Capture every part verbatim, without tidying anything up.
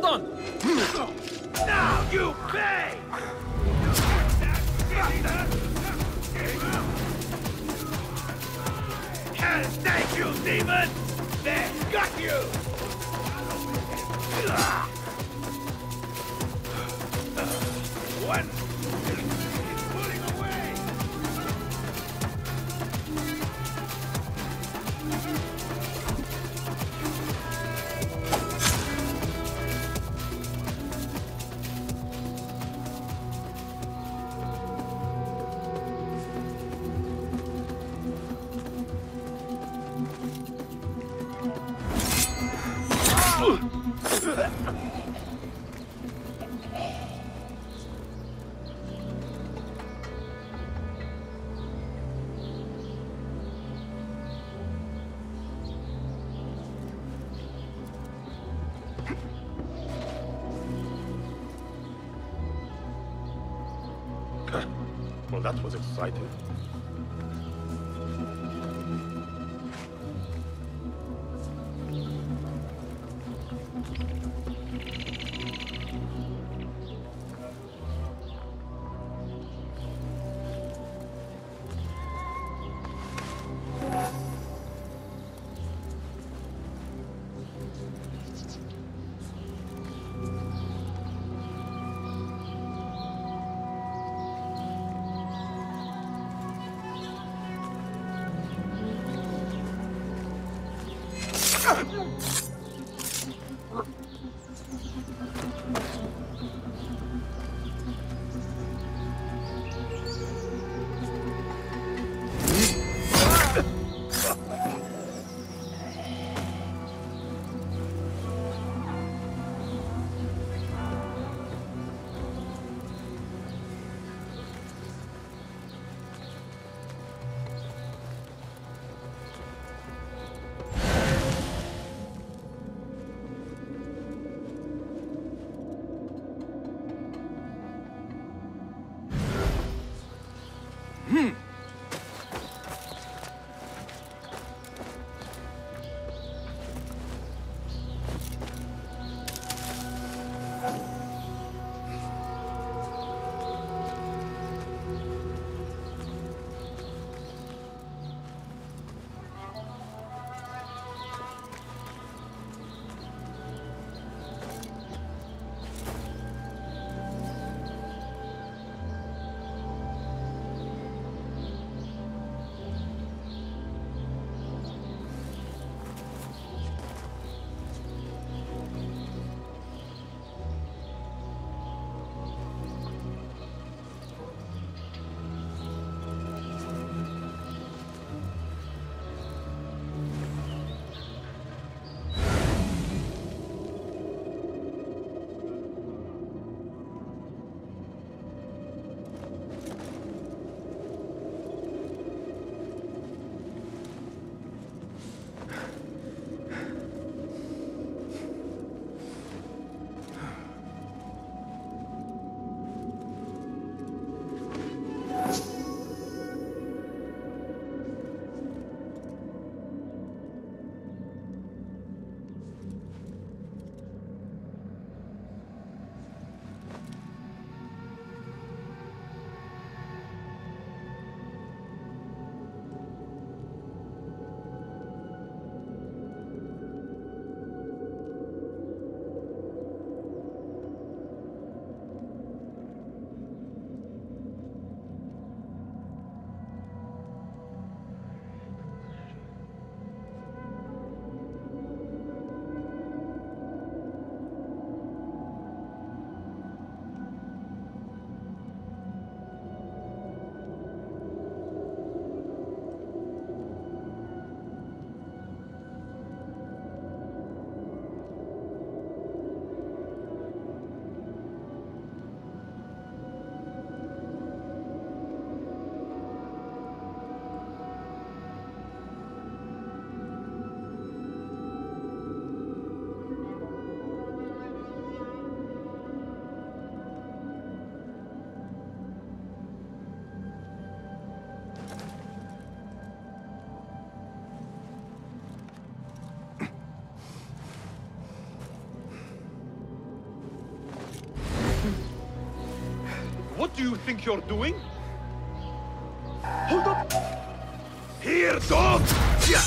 Hold on! Now you pay! Hell, thank you, demon! They got you! One is pulling away! Well, that was exciting. do you think you're doing? Hold up! Here, dog! Yeah.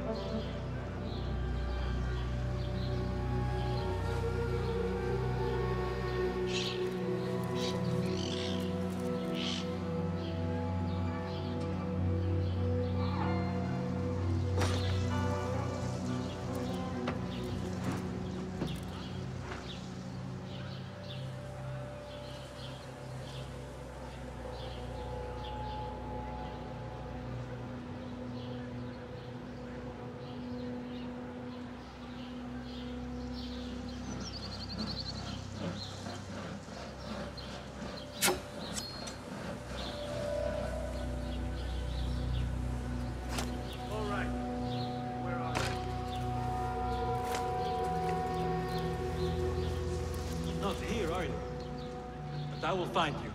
I will find you.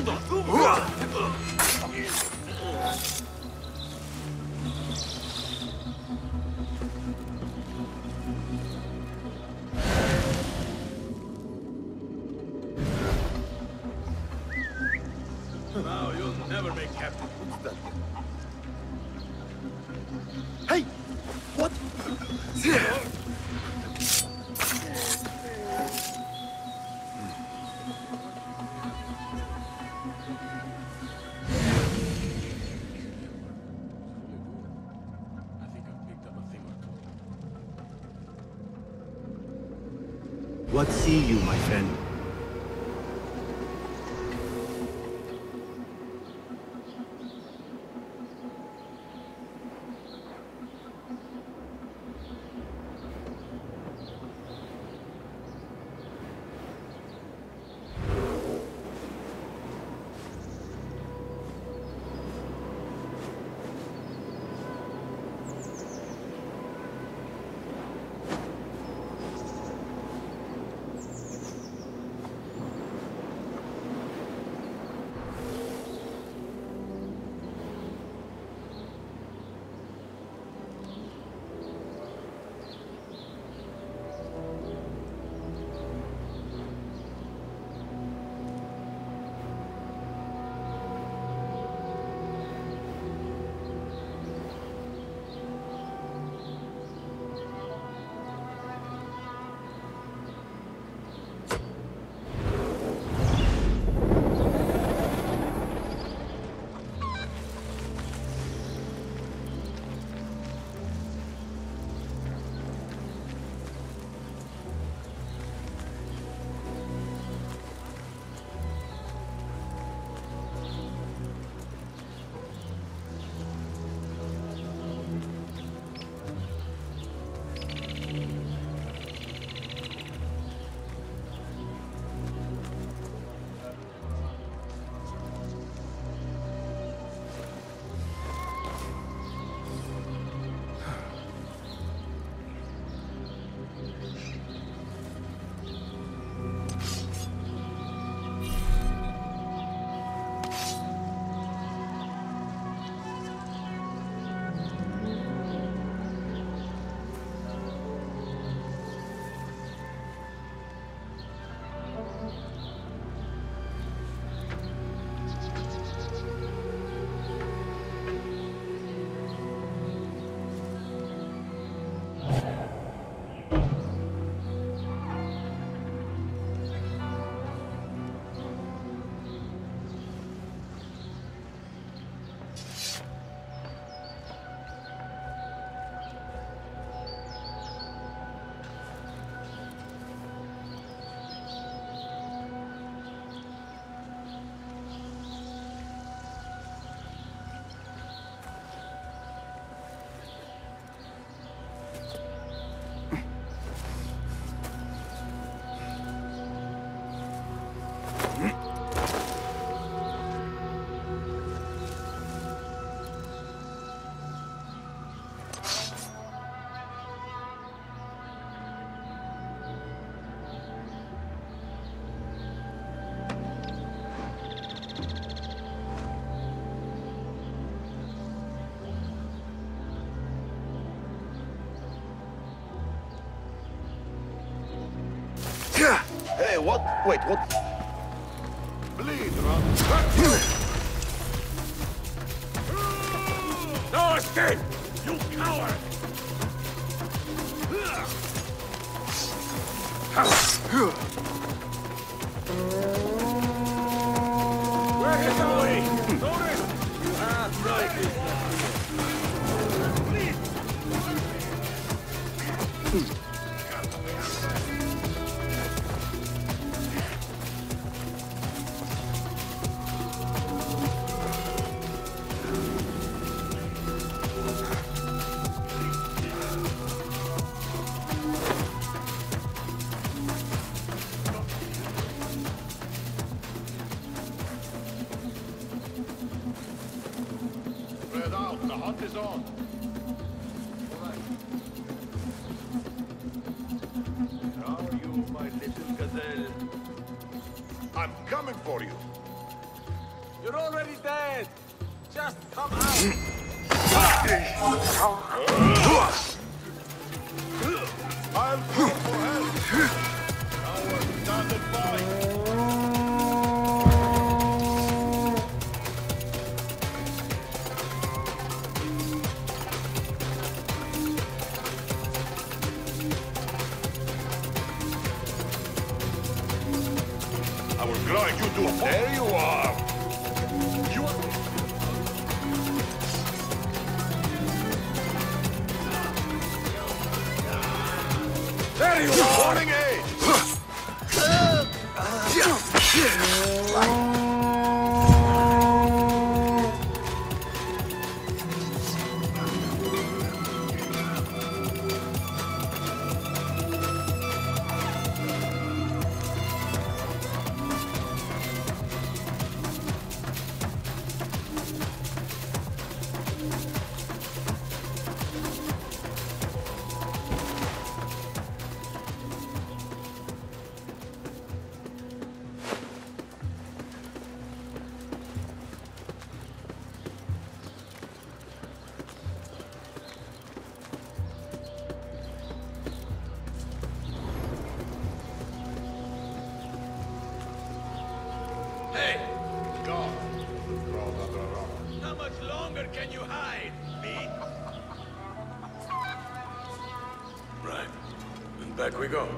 Hold on! Now you'll never make captain. What's that? Hey! What? What see you, my friend? Hey, what? Wait, what? Bleed, run. No escape! You coward! Where is the way? Notice! Ah, right. Spread out, the hunt is on. How are you, my little gazelle? I'm coming for you. You're already dead! Just come out! I'll call for help! Coward doesn't bite! I will grind you to a... There you are! You are... There you are! Warning age! Hey! God. Crawled under a rock. How much longer can you hide, me? Right. And back we go.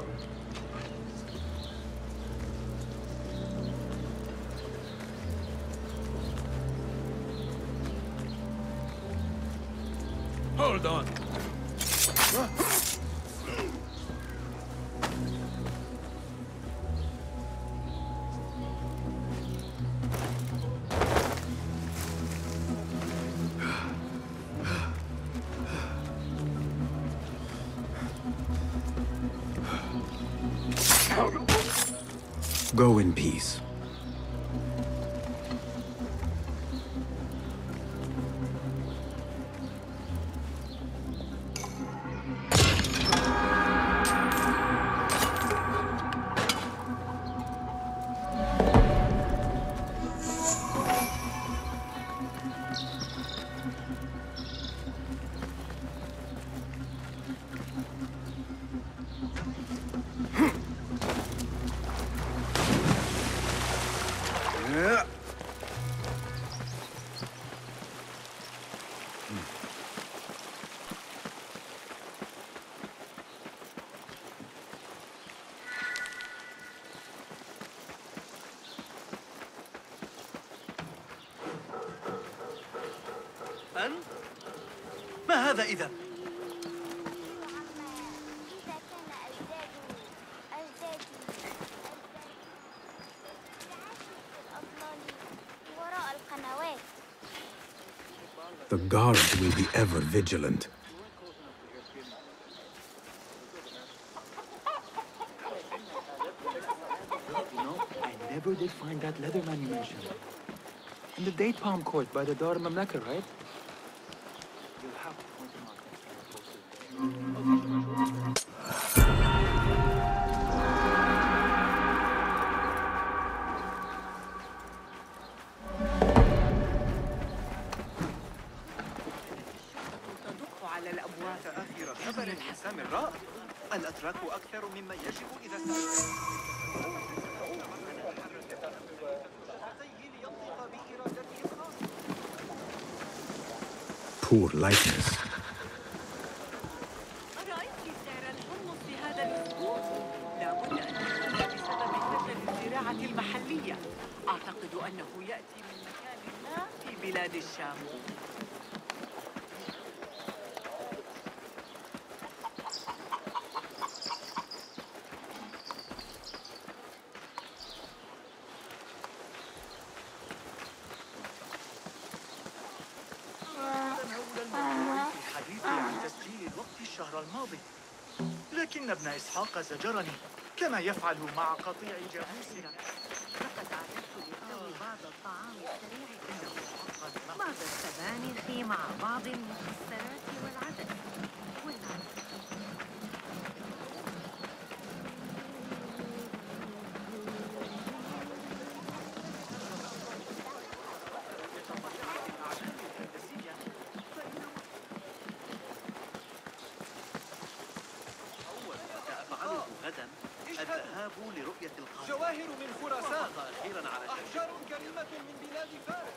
Hold on. Go in peace. أنت؟ ما هذا إذا؟ The guards will be ever vigilant. You know, I never did find that leatherman you mentioned. In the date palm court by the Dar Mamlaka, right? You'll have to point him out. تدق على الأبواب آخر خبر سامراء. الأتراك أكثر مما يجب إذا سألت. Poor likeness. أرأيت سعر الحمص هذا الأسبوع؟ لابد أن يكون بسبب كثرة الزراعة المحلية. أعتقد أنه يأتي من مكان ما في بلاد الشام. الشهر الماضي، لكن ابن إسحاق زجرني كما يفعل مع قطيع جاموسنا. لقد عرفت يحتوي بعض الطعام السريع إنه حقا بعض السبانخ مع بعض المكسرات والعدس والعدس. الذهاب لرؤية القاهرة. جواهر من خراسان أخيرا على أحجار كريمة من بلاد فارس.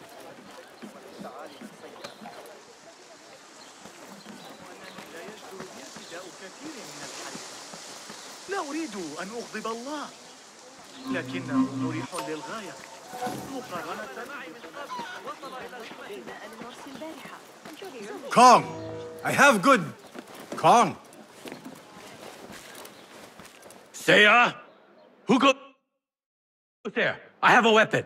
لا يجدر بي ارتداء كثير من الحريق. لا أريد أن أغضب الله، لكنه مريح للغاية مقارنة معي من قبل. وصل إلى الحمام. Kong! I have good... Kong! Seiya? Who go there? I have a weapon.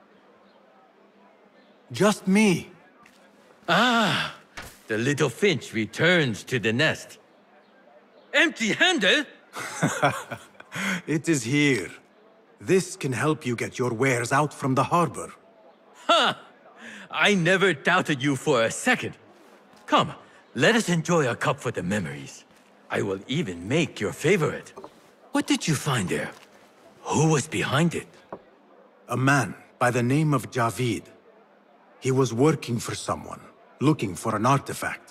Just me. Ah, the little finch returns to the nest. Empty-handed? It is here. This can help you get your wares out from the harbor. Ha! I never doubted you for a second. Come, let us enjoy a cup for the memories. I will even make your favorite. What did you find there? Who was behind it? A man by the name of Javid. He was working for someone, looking for an artifact.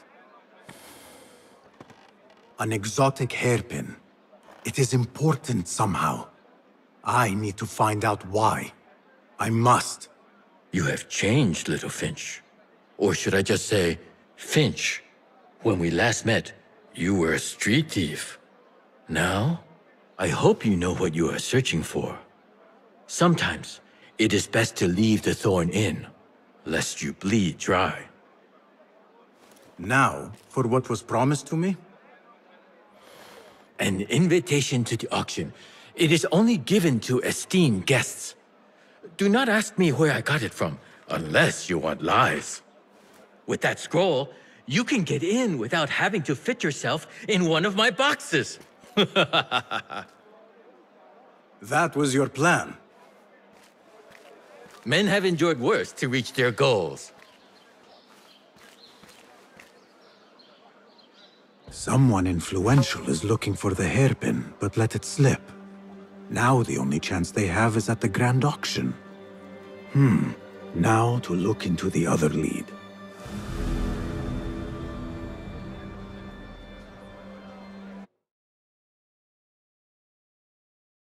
An exotic hairpin. It is important somehow. I need to find out why. I must. You have changed, little Finch. Or should I just say, Finch. When we last met, you were a street thief. Now, I hope you know what you are searching for. Sometimes, it is best to leave the thorn in, lest you bleed dry. Now, for what was promised to me? An invitation to the auction. It is only given to esteemed guests. Do not ask me where I got it from, unless you want lies. With that scroll, you can get in without having to fit yourself in one of my boxes. That was your plan. Men have endured worse to reach their goals. Someone influential is looking for the hairpin, but let it slip. Now the only chance they have is at the grand auction. Hmm. Now to look into the other lead.